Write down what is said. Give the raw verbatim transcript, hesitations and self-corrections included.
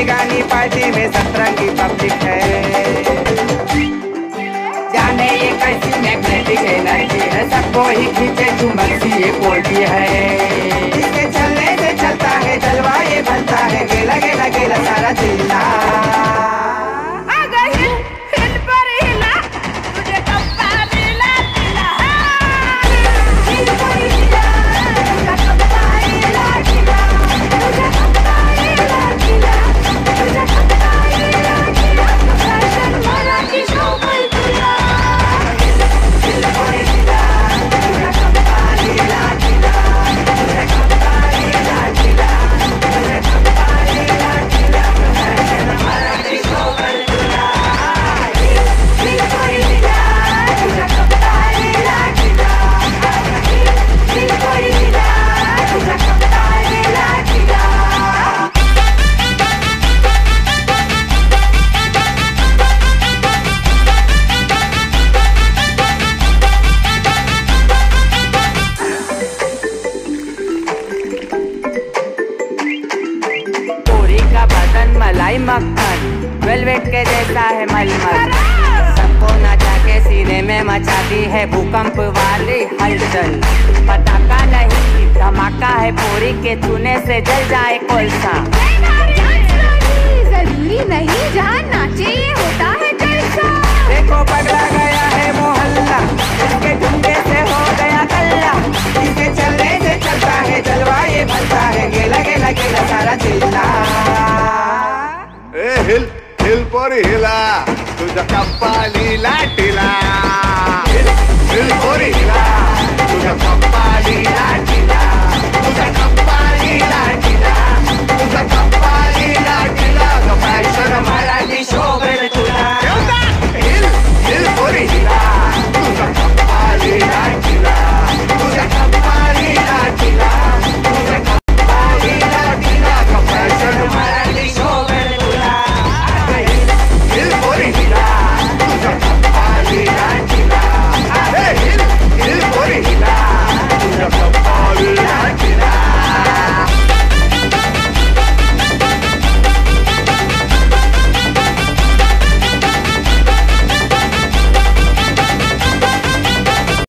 गाने गानी पार्टी में सतरंगी पब्लिक है। जाने ये कैसी मैग्नेटिक एनर्जी है, सबको ही खींचे चुंबक सी ये कोल्डी है। इसके चलने से चलता है जलवा ये बनता है, गेला गेला गेला सारा जिला। आ गई हिल हिल पर हिला, तुझे कब्बा मिला दिला। हिल पर हिला, तुझे कब्बा मिला दिला। तुझे कब्बा मिला दिला, तुझे कब्बा मिला दिला। फैशन वाला की शो पर दिला। हिल पर हिला, तुझे कब्बा मिला दिला। तुझे कब्बा मिला दिला, तुझे कब्बा मिला दिला। फैशन वाला की शो पर दिला। हिल पर हिला, तुझे कब्बा मिला दिला। हिल पर हिला, तुझे कब्बा मिला दिला। पोरी का बदन मलाई मक्खन, वेलवेट के जैसा है मलमल। सबको नचा के सीने में मचाती है भूकंप वाली हलचल। पटाखा नहीं धमाका है, पोरी के छूने से जल जाए कोलसा। जरूरी नहीं जहाँ नाचे ये होता है जलसा। देखो पगला गया है मोहल्ला, इसके झुंडे से हो गया कल्ला। इसके चलने से चलता है जलवा ये बनता है, गेला गेला गेला सारा जिला। ए हिल हिल पोरी हिला, तुझा कप्पा लीला टिला। हिल हिल पोरी हिला, तुझा कप्पा लीला टिला। तुझा कप्पा लीला